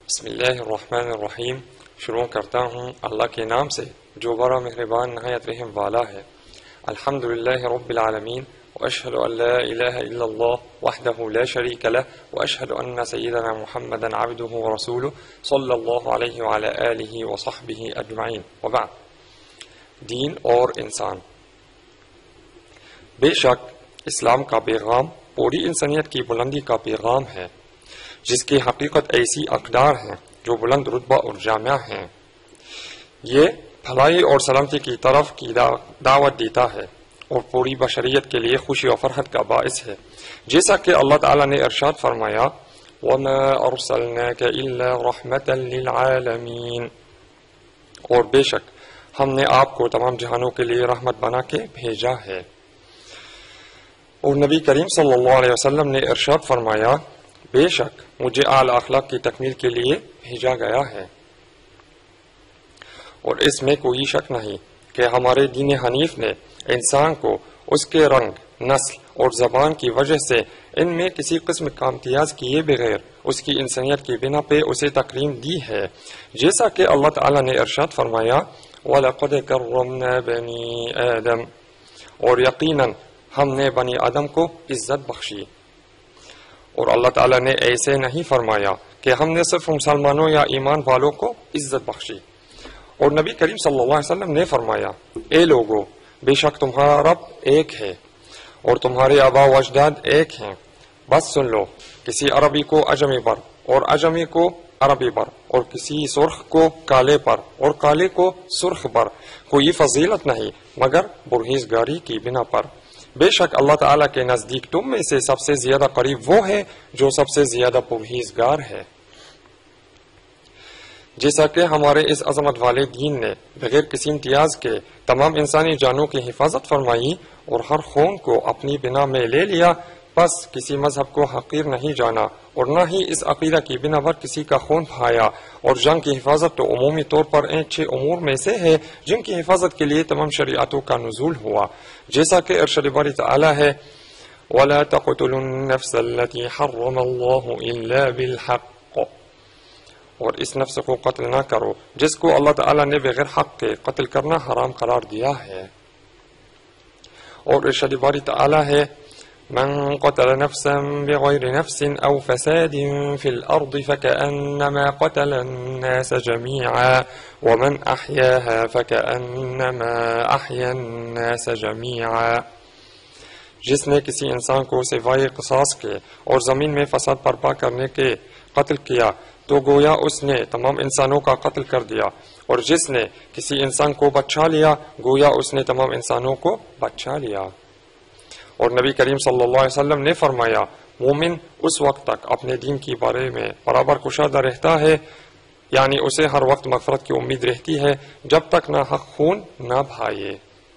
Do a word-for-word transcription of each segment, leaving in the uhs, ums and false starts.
بسم اللہ الرحمن الرحیم۔ شروع کرتا ہوں اللہ کے نام سے جو بڑا مہربان نہایت رحم والا ہے۔ الحمدللہ رب العالمین، واشہد ان لا الہ الا اللہ وحدہ لا شریک لہ، واشہد ان سیدنا محمدا عبدہ ورسولہ صلی اللہ علیہ وعلی آلہ وصحبہ اجمعین، وبعد۔ دین اور انسان۔ بے شک اسلام کا پیغام پوری انسانیت کی بلندی کا پیغام ہے، جس کی حقیقت ایسی اقدار ہیں جو بلند رتبہ اور جامع ہیں۔ یہ بھلائی اور سلامتی کی طرف کی دعوت دیتا ہے اور پوری بشریت کے لیے خوشی و فرحت کا باعث ہے، جیسا کہ اللہ تعالیٰ نے ارشاد فرمایا وَمَا أَرْسَلْنَاكَ إِلَّا رَحْمَةً لِلْعَالَمِينَ، اور بے شک ہم نے آپ کو تمام جہانوں کے لیے رحمت بنا کے بھیجا ہے۔ اور نبی کریم صلی اللہ علیہ وسلم نے ارشاد فرمایا بے شک مجھے اعلی اخلاق کی تکمیل کے لیے بھیجا گیا ہے، اور اس میں کوئی شک نہیں کہ ہمارے دین حنیف نے انسان کو اس کے رنگ، نسل اور زبان کی وجہ سے ان میں کسی قسم کا امتیاز کیے بغیر اس کی انسانیت کی بنا پہ اسے تکریم دی ہے، جیسا کہ اللہ تعالیٰ نے ارشاد فرمایا وَلَقَدْ كَرَّمْنَا بَنِي آدَمَ، اور یقیناً ہم نے بنی آدم کو عزت بخشی۔ اور اللہ تعالیٰ نے ایسے نہیں فرمایا کہ ہم نے صرف مسلمانوں یا ایمان والوں کو عزت بخشی۔ اور نبی کریم صلی اللہ علیہ وسلم نے فرمایا اے لوگو، بے شک تمہارا رب ایک ہے اور تمہارے آبا و اجداد ایک ہیں، بس سن لو، کسی عربی کو اجمی پر اور اجمی کو عربی پر اور کسی سرخ کو کالے پر اور کالے کو سرخ پر کوئی فضیلت نہیں مگر پرہیزگاری کی بنا پر۔ بے شک اللہ تعالیٰ کے نزدیک تم میں سے سب سے زیادہ قریب وہ ہے جو سب سے زیادہ پرہیزگار ہے۔ جیسا کہ ہمارے اس عظمت والے دین نے بغیر کسی امتیاز کے تمام انسانی جانوں کی حفاظت فرمائی اور ہر خون کو اپنی بنا میں لے لیا، بس کسی مذہب کو حقیر نہیں جانا اور نہ ہی اس عقیدہ کی بنا پر کسی کا خون بہایا۔ اور جنگ کی حفاظت تو عمومی طور پر ان چھ امور میں سے ہے جن کی حفاظت کے لیے تمام شریعتوں کا نزول ہوا، جیسا کہ ارشاد باری تعالی ہے وَلَا تَقْتُلُوا النَّفْسَ الَّتِي حَرَّمَ اللَّهُ إِلَّا بِالْحَقِّ، اور اس نفس کو قتل نہ کرو جس کو اللہ تعالی نے بغیر حق کے قتل کرنا حرام قرار دیا ہے۔ اور ارشاد باری تعالی ہے من قتل نفسا بغير نفس أو فساد في الأرض فكأنما قتل الناس جميعا ومن أحياها فكأنما أحيا الناس جميعا، جس نے کسی انسان کو سوائے قصاص کے اور زمین میں فساد برپا کرنے کے قتل کیا تو گویا اس نے تمام انسانوں کا قتل کر دیا، اور جس نے کسی انسان کو بچا لیا گویا اس نے تمام انسانوں کو بچا لیا۔ اور نبی کریم صلی اللہ علیہ وسلم نے فرمایا مومن اس وقت تک اپنے دین کے بارے میں برابر کشادہ رہتا ہے، یعنی اسے ہر وقت مغفرت کی امید رہتی ہے جب تک نہ حق خون نہ بہائے۔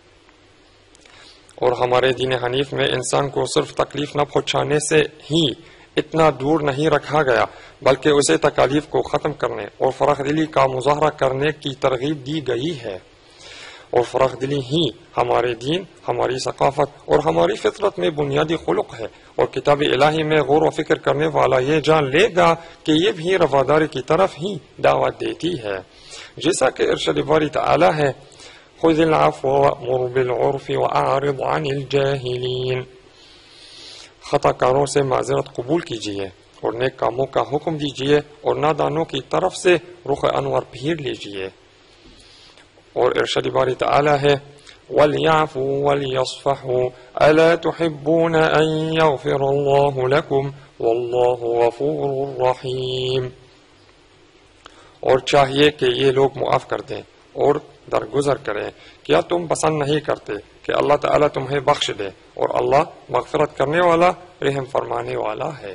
اور ہمارے دین حنیف میں انسان کو صرف تکلیف نہ پہنچانے سے ہی اتنا دور نہیں رکھا گیا بلکہ اسے تکالیف کو ختم کرنے اور فراخ دلی کا مظاہرہ کرنے کی ترغیب دی گئی ہے، اور فراخ دلی ہی ہمارے دین، ہماری ثقافت اور ہماری فطرت میں بنیادی خلق ہے، اور کتاب الہی میں غور و فکر کرنے والا یہ جان لے گا کہ یہ بھی رواداری کی طرف ہی دعوت دیتی ہے، جیسا کہ ارشاد باری تعالی ہے خذ العفو وأمر بالعرف وأعرض عن الجاہلین، خطا کاروں سے معذرت قبول کیجیے اور نیک کاموں کا حکم دیجیے اور نادانوں کی طرف سے رخ انور پھیر لیجیے۔ اور ارشاد باری تعالی ہے وَلْيَعْفُوا وَلْيَصْفَحُوا أَلَا تُحِبُّونَ أَن يَغْفِرَ اللَّهُ لَكُمْ وَاللَّهُ غَفُورٌ رَحِيمٌ، اور چاہیے کہ یہ لوگ معاف کر دیں اور درگزر کریں، کیا تم پسند نہیں کرتے کہ اللہ تعالیٰ تمہیں بخش دے، اور اللہ مغفرت کرنے والا رحم فرمانے والا ہے۔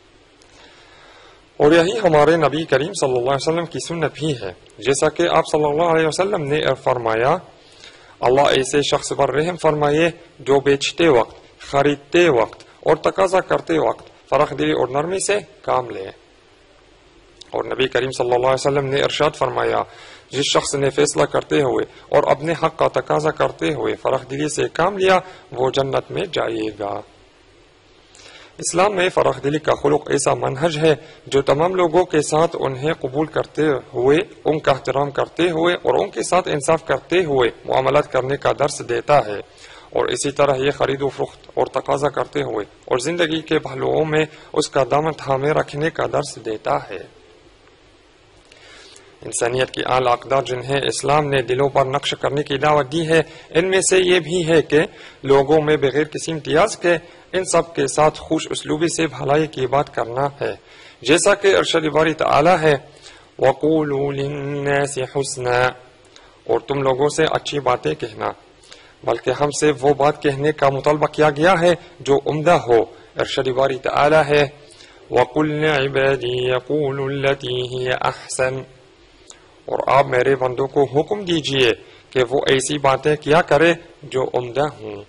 اور یہی ہمارے نبی کریم صلی اللہ علیہ وسلم کی سنت بھی ہے، جیسا کہ آپ صلی اللہ علیہ وسلم نے فرمایا اللہ ایسے شخص پر رحم فرمائے جو بیچتے وقت، خریدتے وقت اور تقاضا کرتے وقت فراخ دلی اور نرمی سے کام لے۔ اور نبی کریم صلی اللہ علیہ وسلم نے ارشاد فرمایا جس شخص نے فیصلہ کرتے ہوئے اور اپنے حق کا تقاضا کرتے ہوئے فراخ دلی سے کام لیا وہ جنت میں جائے گا۔ اسلام میں فراخ دلی کا خلق ایسا منہج ہے جو تمام لوگوں کے ساتھ انہیں قبول کرتے ہوئے، ان کا احترام کرتے ہوئے اور ان کے ساتھ انصاف کرتے ہوئے معاملات کرنے کا درس دیتا ہے، اور اسی طرح یہ خرید و فروخت اور تقاضا کرتے ہوئے اور زندگی کے پہلوؤں میں اس کا دامن تھامے رکھنے کا درس دیتا ہے۔ انسانیت کی اعلیٰ اقدار جنہیں اسلام نے دلوں پر نقش کرنے کی دعوت دی ہے، ان میں سے یہ بھی ہے کہ لوگوں میں بغیر کسی امتیاز کے ان سب کے ساتھ خوش اسلوبی سے بھلائی کی بات کرنا ہے، جیسا کہ ارشاد باری تعالی ہے وَقُولُوا لِلنَّاسِ حُسْنًا، اور تم لوگوں سے اچھی باتیں کہنا، بلکہ ہم سے وہ بات کہنے کا مطالبہ کیا گیا ہے جو عمدہ ہو۔ ارشاد باری تعالی ہے وَقُلْ لِعِبَادِي يَقُولُوا الَّتِي هِيَ أَحْسَنُ، اور آپ میرے بندوں کو حکم دیجئے کہ وہ ایسی باتیں کیا کرے جو عمدہ ہوں۔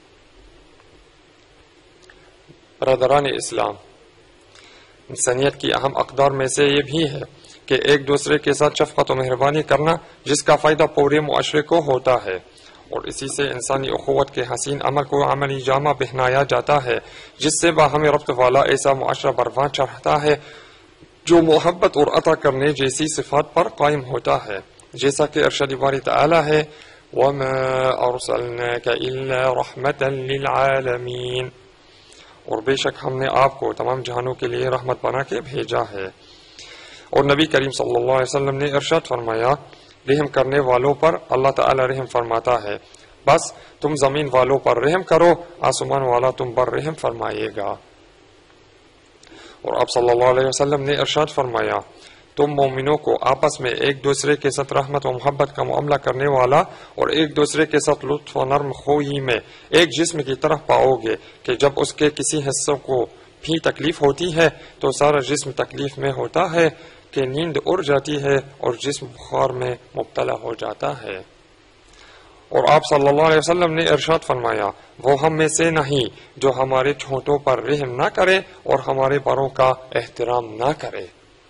برادران اسلام، انسانیت کی اہم اقدار میں سے یہ بھی ہے کہ ایک دوسرے کے ساتھ شفقت و مہربانی کرنا، جس کا فائدہ پورے معاشرے کو ہوتا ہے، اور اسی سے انسانی اخوت کے حسین عمل کو عملی جامہ پہنایا جاتا ہے، جس سے باہمی ربط والا ایسا معاشرہ بروان چڑھتا ہے جو محبت اور عطا کرنے جیسی صفات پر قائم ہوتا ہے، جیسا کہ ارشاد باری تعالی ہے وَمَا أَرْسَلْنَاكَ إِلَّا رَحْمَةً لِلْعَالَمِينَ، اور بے شک ہم نے آپ کو تمام جہانوں کے لیے رحمت بنا کے بھیجا ہے۔ اور نبی کریم صلی اللہ علیہ وسلم نے ارشاد فرمایا رحم کرنے والوں پر اللہ تعالی رحم فرماتا ہے، بس تم زمین والوں پر رحم کرو، آسمان والا تم پر رحم فرمائے گا۔ اور آپ صلی اللہ علیہ وسلم نے ارشاد فرمایا تم مومنوں کو آپس میں ایک دوسرے کے ساتھ رحمت و محبت کا معاملہ کرنے والا اور ایک دوسرے کے ساتھ لطف و نرم خوئی میں ایک جسم کی طرح پاؤ گے کہ جب اس کے کسی حصوں کو بھی تکلیف ہوتی ہے تو سارا جسم تکلیف میں ہوتا ہے کہ نیند اڑ جاتی ہے اور جسم بخار میں مبتلا ہو جاتا ہے۔ اور آپ صلی اللہ علیہ وسلم نے ارشاد فرمایا وہ ہم میں سے نہیں جو ہمارے چھوٹوں پر رحم نہ کرے اور ہمارے بڑوں کا احترام نہ کرے۔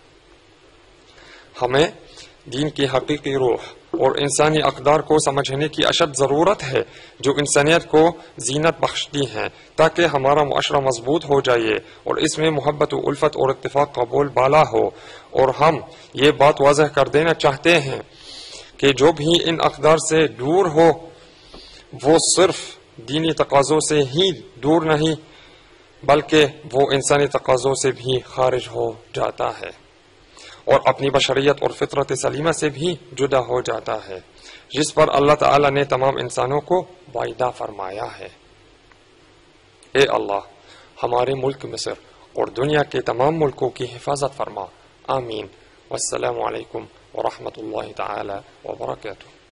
ہمیں دین کی حقیقی روح اور انسانی اقدار کو سمجھنے کی اشد ضرورت ہے جو انسانیت کو زینت بخشتی ہیں، تاکہ ہمارا معاشرہ مضبوط ہو جائے اور اس میں محبت و الفت اور اتفاق کا بول بالا ہو۔ اور ہم یہ بات واضح کر دینا چاہتے ہیں کہ جو بھی ان اقدار سے دور ہو وہ صرف دینی تقاضوں سے ہی دور نہیں بلکہ وہ انسانی تقاضوں سے بھی خارج ہو جاتا ہے اور اپنی بشریت اور فطرت سلیمہ سے بھی جدا ہو جاتا ہے، جس پر اللہ تعالی نے تمام انسانوں کو وعدہ فرمایا ہے۔ اے اللہ ہمارے ملک مصر اور دنیا کے تمام ملکوں کی حفاظت فرما، آمین۔ والسلام علیکم ورحمۃ اللہ تعالی وبرکاتہ۔